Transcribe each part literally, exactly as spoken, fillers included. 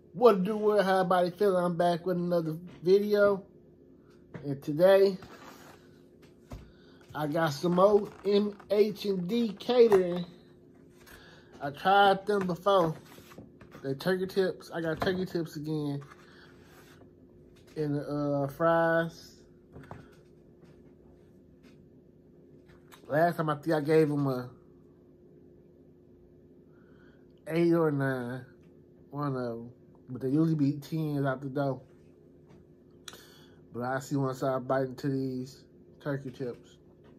What to do with how everybody feeling? I'm back with another video. And today, I got some more M H and D Catering. I tried them before. The turkey tips. I got turkey tips again. And the uh, fries. Last time I think I gave them a eight or nine. One of them. But they usually be tens out the door. But I see once I bite into these turkey tips.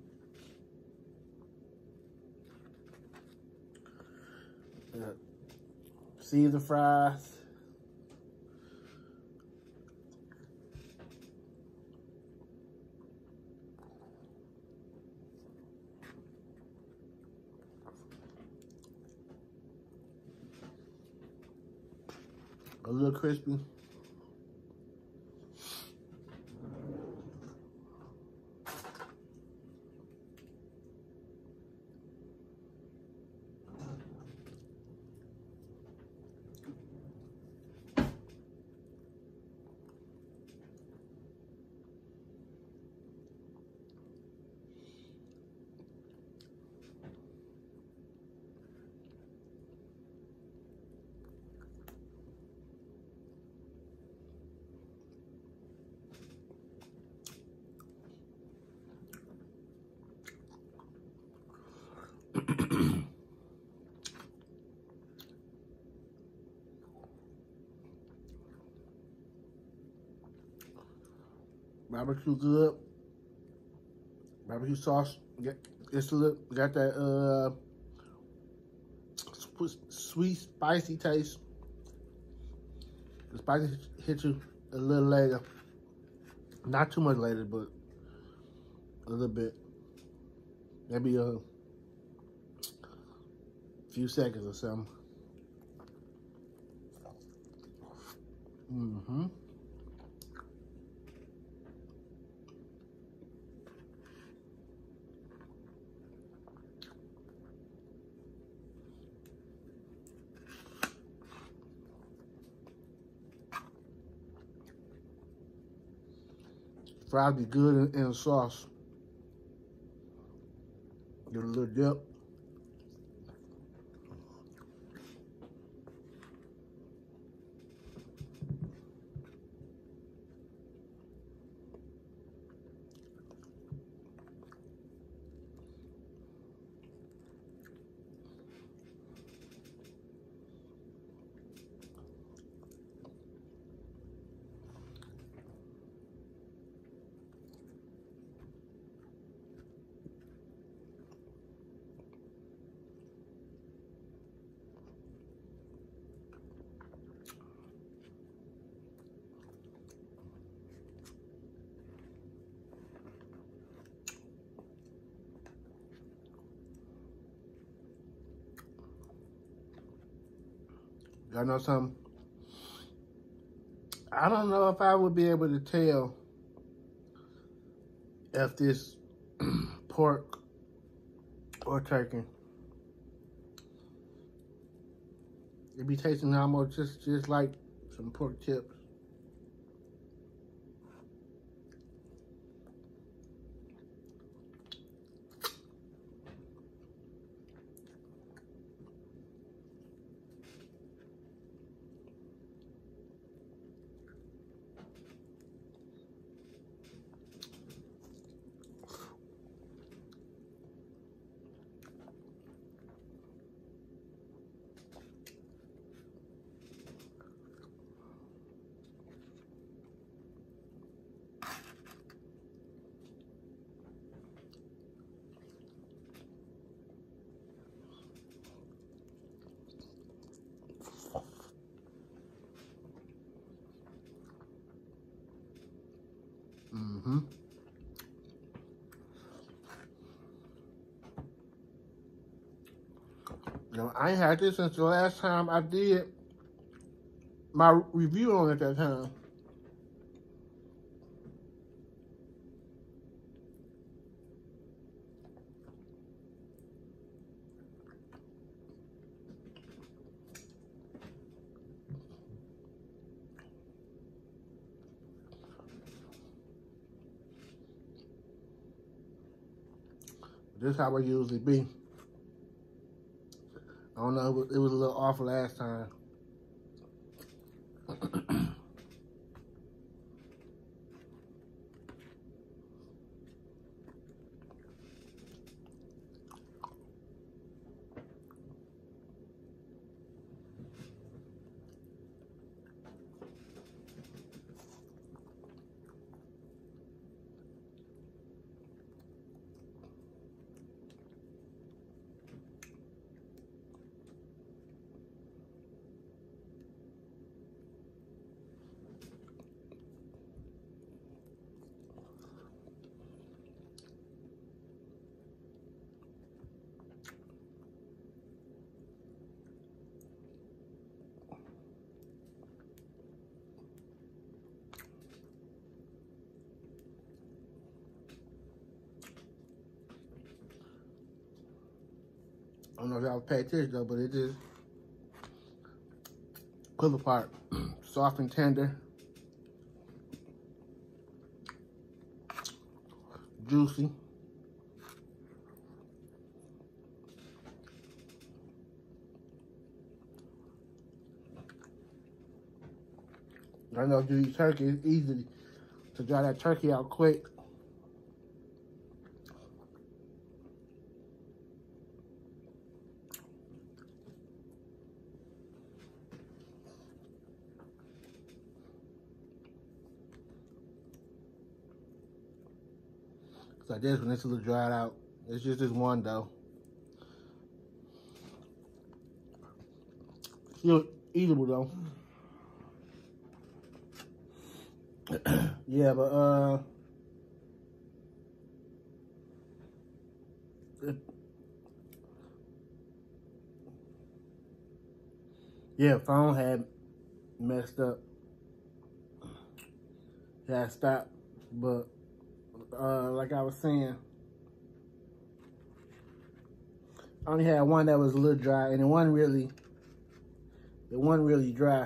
Yeah. See the fries. A little crispy. Barbecue good. Barbecue sauce. It's a little, got that uh sweet, spicy taste. The spicy hit you a little later. Not too much later, but a little bit. Maybe a few seconds or something. Mm-hmm. Fries be good in, in sauce. Get a little dip. Y'all know something? I don't know if I would be able to tell if this pork or turkey. It be tasting almost just, just like some pork tips. Mm-hmm. Now, I ain't had this since the last time I did my review on it that time. This is how it usually be. I don't know, it was, it was a little off last time. I don't know if y'all pay attention though, but it just pull apart. Soft and tender. Juicy. I know if you eat turkey, it's easy to dry that turkey out quick. Like this one, it's a little dried out. It's just this one though. Still eatable though. Yeah, but uh, it, yeah, phone had messed up. Yeah, stopped, but. Uh, like I was saying, I only had one that was a little dry, and it wasn't really, it wasn't really dry.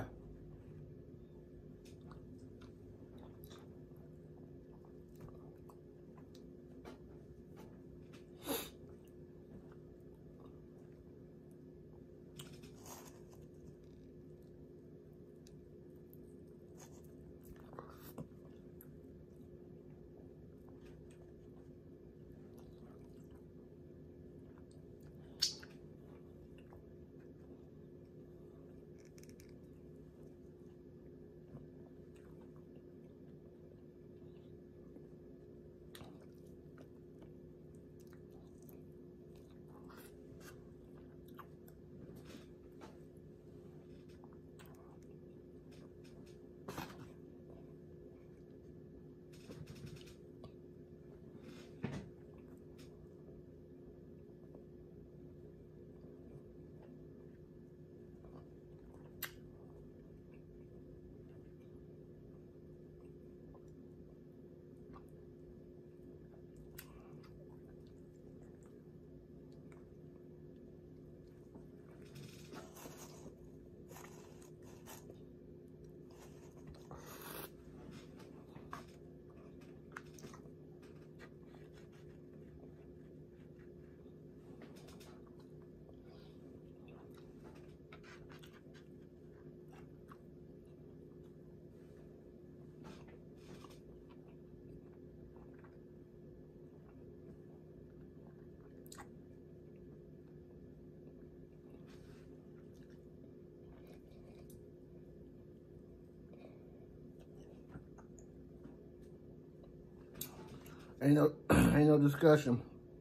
Ain't no, ain't no discussion.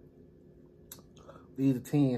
These are ten.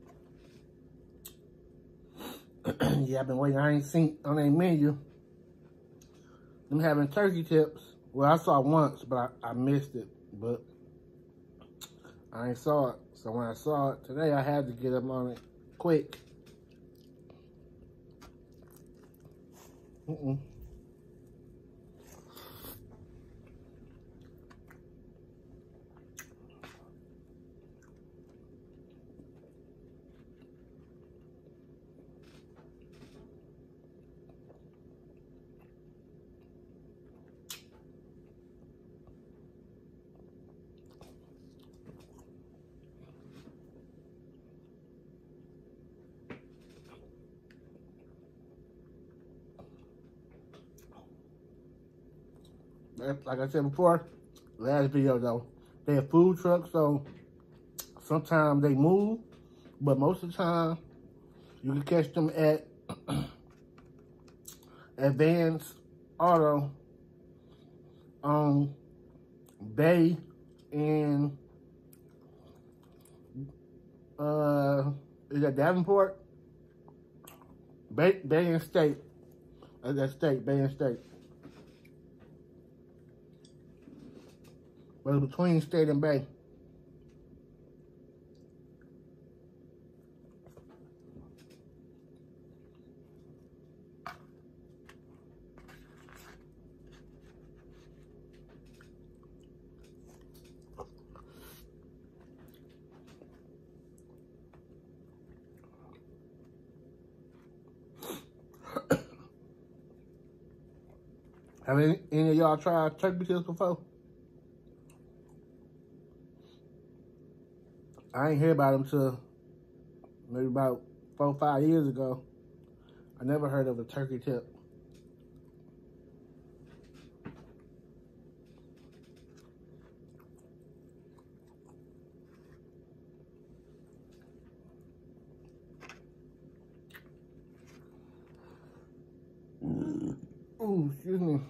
Yeah, I've been waiting. I ain't seen on their menu them having turkey tips. Well, I saw it once, but I, I missed it. But I ain't saw it. So when I saw it today, I had to get up on it quick. Mm-mm. Like I said before, last video though, they have food trucks, so sometimes they move, but most of the time you can catch them at Advanced Auto on Bay and uh, is that Davenport? Bay, Bay and State. Uh, that State, Bay and State. But it's between State and Bay. Have any, any of y'all tried turkey tips before? I ain't hear about them till maybe about four, five years ago. I never heard of a turkey tip. Ooh, excuse me.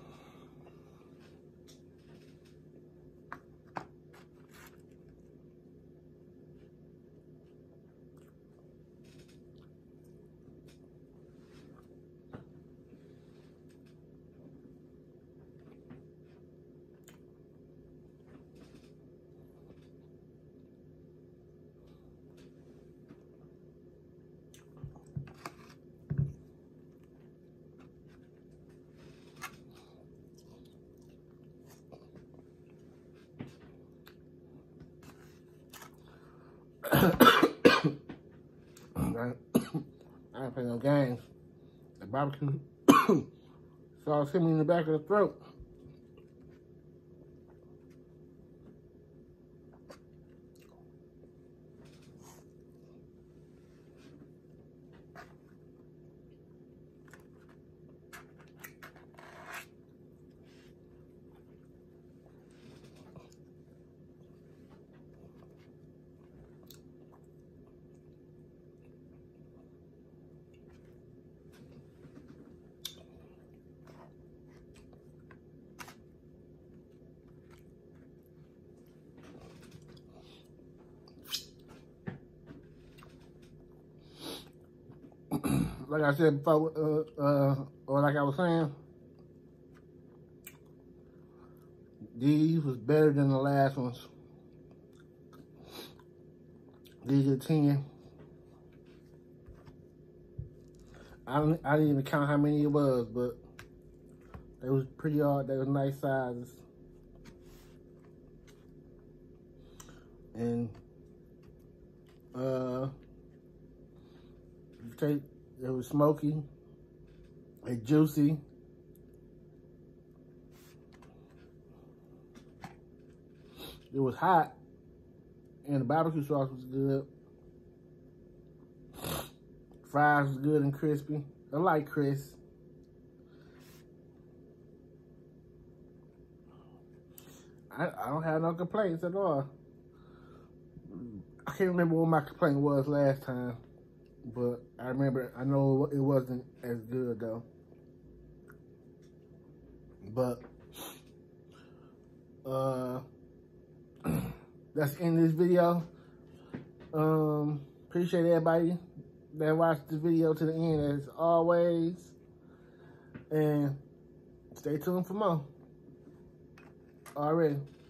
I ain't playing no games. The barbecue sauce hit me in the back of the throat. Like I said before, uh, uh, or like I was saying, these was better than the last ones. These are ten. I don't, I didn't even count how many it was, but they was pretty hard. They was nice sizes. And uh, you take, it was smoky and juicy. It was hot, and the barbecue sauce was good. Fries was good and crispy. I like crisp. I, I don't have no complaints at all. I can't remember what my complaint was last time, but I remember, I know it wasn't as good though. But, uh, that's the end of this video. Um, appreciate everybody that watched this video to the end as always. And Stay tuned for more. Already.